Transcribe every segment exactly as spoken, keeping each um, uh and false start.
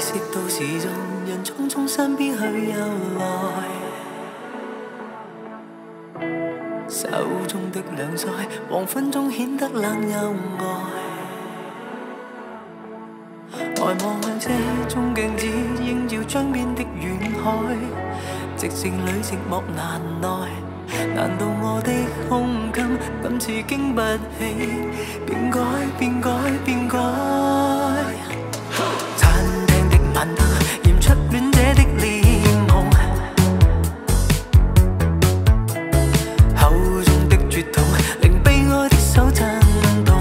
惜到時盡，人匆匆身邊去又來，手中的兩腮，黃昏中顯得冷又呆。呆望向車中鏡子，映照窗邊的遠海，寂靜裏寂寞難耐。難道我的胸襟今次經不起變改變改變改？餐廳的晚燈驗出戀者的臉紅，口中的絕痛令悲哀的手震動，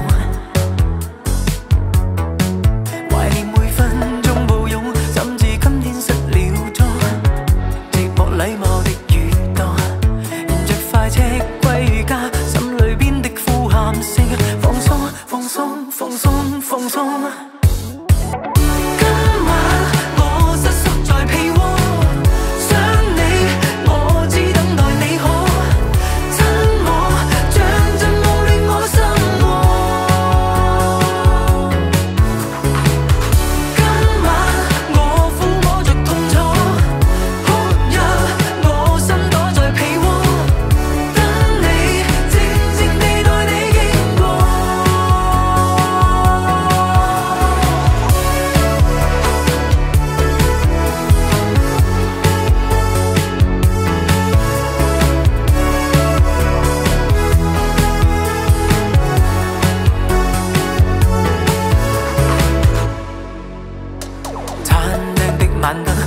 懷念每分鐘抱擁，甚至今天失了蹤，寂寞禮貌的越多。快車歸家，心裏邊的呼喊聲，放鬆放鬆放鬆放鬆。今晚我瑟縮在被窩，想你我只等待你可親我，像陣夢亂我心窩。今晚我撫摸着痛楚，哭泣我心躲在被窩。晚燈